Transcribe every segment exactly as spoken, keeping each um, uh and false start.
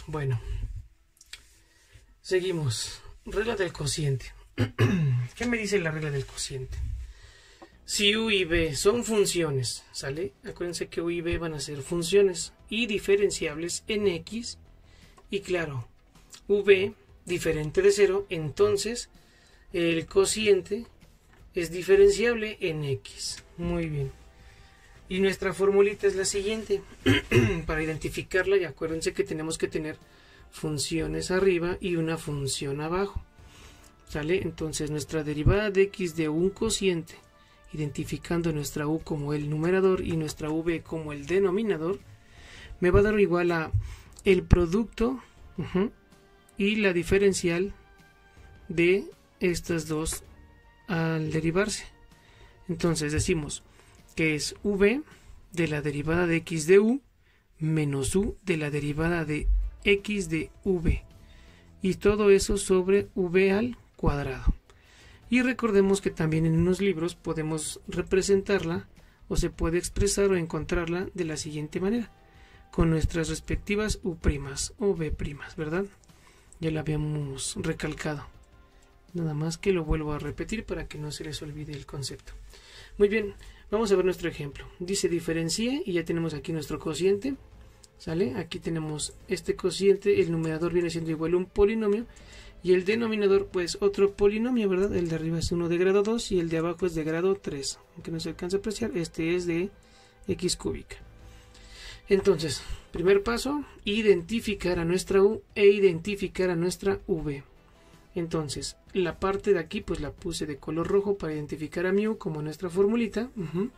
Bueno, seguimos. Regla del cociente. ¿Qué me dice la regla del cociente? Si u y b son funciones, ¿sale? Acuérdense que u y b van a ser funciones y diferenciables en x. Y claro, v diferente de cero, entonces el cociente es diferenciable en x. Muy bien. Y nuestra formulita es la siguiente. Para identificarla, y acuérdense que tenemos que tener funciones arriba y una función abajo. ¿Sale? Entonces nuestra derivada de x de un cociente, identificando nuestra u como el numerador y nuestra v como el denominador, me va a dar igual a el producto uh-huh, y la diferencial de estas dos al derivarse. Entonces decimos que es v de la derivada de x de u menos u de la derivada de x de v, y todo eso sobre v al cuadrado. Y recordemos que también en unos libros podemos representarla o se puede expresar o encontrarla de la siguiente manera, con nuestras respectivas u' o v', ¿verdad? Ya la habíamos recalcado. Nada más que lo vuelvo a repetir para que no se les olvide el concepto. Muy bien, vamos a ver nuestro ejemplo. Dice diferencie y ya tenemos aquí nuestro cociente. ¿Sale? Aquí tenemos este cociente, el numerador viene siendo igual a un polinomio y el denominador pues otro polinomio, ¿verdad? El de arriba es uno de grado dos y el de abajo es de grado tres. Aunque no se alcanza a apreciar, este es de x cúbica. Entonces, primer paso, identificar a nuestra u e identificar a nuestra v. Entonces, la parte de aquí pues la puse de color rojo para identificar a mi u como nuestra formulita. Uh-huh.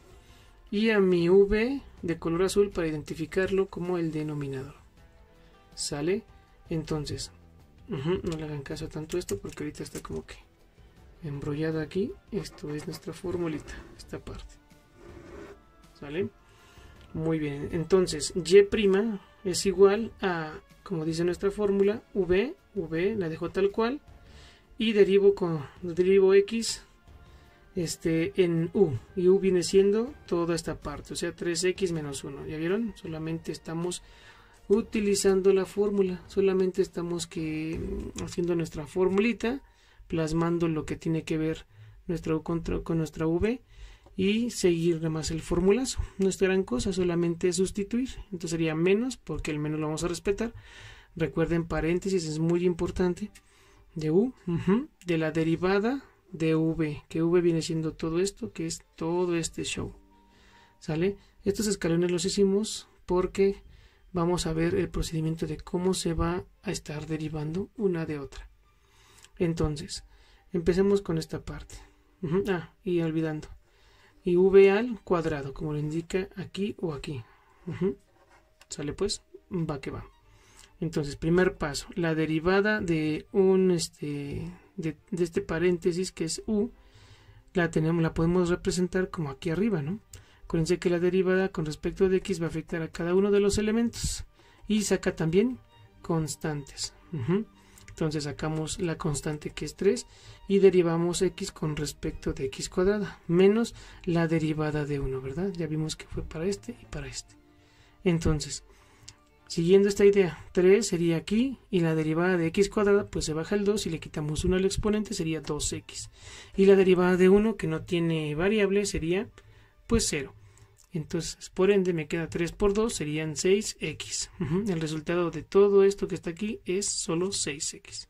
Y a mi v de color azul para identificarlo como el denominador. ¿Sale? Entonces, uh-huh, no le hagan caso a tanto esto porque ahorita está como que embrollada aquí. Esto es nuestra formulita, esta parte. ¿Sale? Muy bien, entonces y' es igual a, como dice nuestra fórmula, v, v la dejo tal cual y derivo con derivo x este en u, y u viene siendo toda esta parte, o sea tres equis menos uno. ¿Ya vieron? Solamente estamos utilizando la fórmula, solamente estamos que haciendo nuestra formulita, plasmando lo que tiene que ver nuestra u contra, con nuestra v y seguir nada más el formulazo. No es gran cosa, solamente sustituir. Entonces sería menos, porque el menos lo vamos a respetar. Recuerden, paréntesis es muy importante, de u, uh-huh, de la derivada de v, que v viene siendo todo esto, que es todo este show. ¿Sale? Estos escalones los hicimos porque vamos a ver el procedimiento de cómo se va a estar derivando una de otra. Entonces, empecemos con esta parte. Uh-huh. Ah, y olvidando. Y v al cuadrado, como lo indica aquí o aquí. Uh-huh. ¿Sale pues? Va que va. Entonces, primer paso, la derivada de un este de, de este paréntesis que es u, la tenemos, la podemos representar como aquí arriba, ¿no? Acuérdense que la derivada con respecto de x va a afectar a cada uno de los elementos y saca también constantes. Uh-huh. Entonces sacamos la constante que es tres y derivamos x con respecto de x cuadrada menos la derivada de uno, ¿verdad? Ya vimos que fue para este y para este. Entonces, siguiendo esta idea, tres sería aquí y la derivada de x cuadrada pues se baja el dos y le quitamos uno al exponente, sería dos equis. Y la derivada de uno que no tiene variable sería pues cero. Entonces, por ende, me queda tres por dos, serían seis equis. Uh-huh. El resultado de todo esto que está aquí es solo seis equis.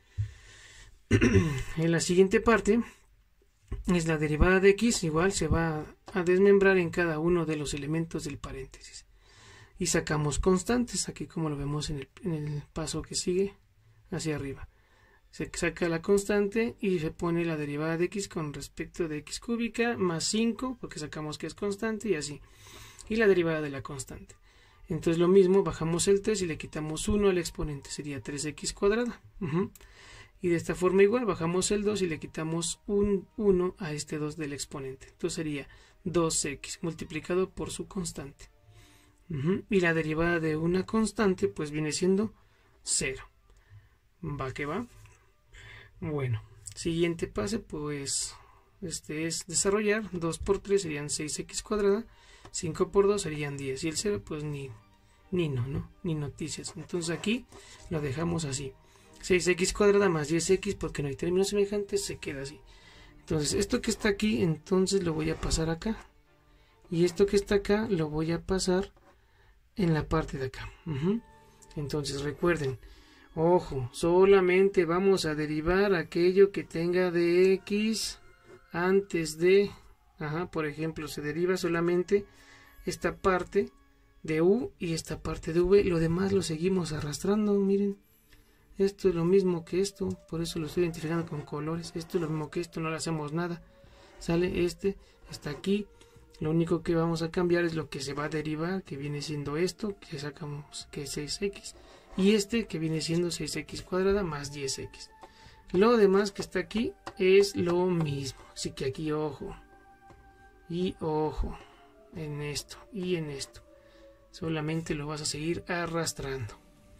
En la siguiente parte es la derivada de x, igual se va a desmembrar en cada uno de los elementos del paréntesis. Y sacamos constantes, aquí como lo vemos en el, en el paso que sigue hacia arriba. Se saca la constante y se pone la derivada de x con respecto de x cúbica más cinco, porque sacamos que es constante y así. Y la derivada de la constante. Entonces lo mismo, bajamos el tres y le quitamos uno al exponente, sería tres equis cuadrada. Uh-huh. Y de esta forma igual, bajamos el dos y le quitamos un uno a este dos del exponente. Entonces sería dos equis multiplicado por su constante. Uh-huh. Y la derivada de una constante pues viene siendo cero. Va que va. Bueno, siguiente paso pues este es desarrollar. Dos por tres serían seis equis cuadrada, cinco por dos serían diez y el cero pues ni, ni no, ¿no? Ni noticias. Entonces aquí lo dejamos así. seis equis cuadrada más diez equis, porque no hay términos semejantes, se queda así. Entonces esto que está aquí, entonces lo voy a pasar acá. Y esto que está acá, lo voy a pasar en la parte de acá. Uh-huh. Entonces recuerden, ojo, solamente vamos a derivar aquello que tenga de x antes de, ajá, por ejemplo, se deriva solamente esta parte de u y esta parte de v, lo demás lo seguimos arrastrando, miren. Esto es lo mismo que esto, por eso lo estoy identificando con colores. Esto es lo mismo que esto, no le hacemos nada. Sale este, está aquí. Lo único que vamos a cambiar es lo que se va a derivar, que viene siendo esto, que sacamos que es seis equis. Y este que viene siendo seis equis cuadrada más diez equis. Lo demás que está aquí es lo mismo. Así que aquí ojo. Y ojo. En esto y en esto. Solamente lo vas a seguir arrastrando.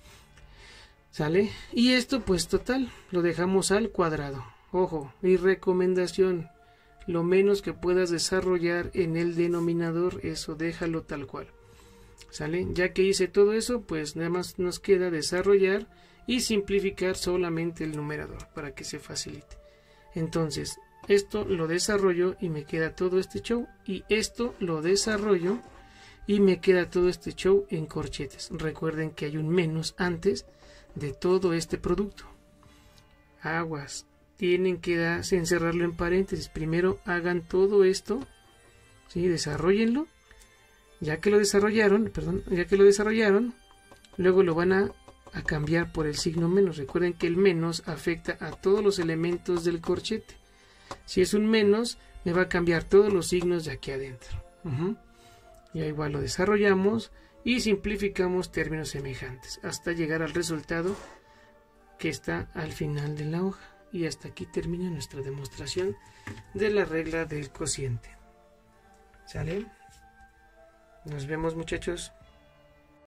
¿Sale? Y esto pues total, lo dejamos al cuadrado. Ojo, mi recomendación, lo menos que puedas desarrollar en el denominador, eso déjalo tal cual. ¿Sale? Ya que hice todo eso, pues nada más nos queda desarrollar y simplificar solamente el numerador para que se facilite. Entonces, esto lo desarrollo y me queda todo este show, y esto lo desarrollo y me queda todo este show en corchetes. Recuerden que hay un menos antes de todo este producto. Aguas, tienen que dar, encerrarlo en paréntesis. Primero hagan todo esto, ¿sí? Desarrollenlo. Ya que lo desarrollaron, perdón, ya que lo desarrollaron, luego lo van a, a cambiar por el signo menos. Recuerden que el menos afecta a todos los elementos del corchete. Si es un menos, me va a cambiar todos los signos de aquí adentro. Uh-huh. Ya igual lo desarrollamos y simplificamos términos semejantes hasta llegar al resultado que está al final de la hoja. Y hasta aquí termina nuestra demostración de la regla del cociente. ¿Sale? Nos vemos, muchachos.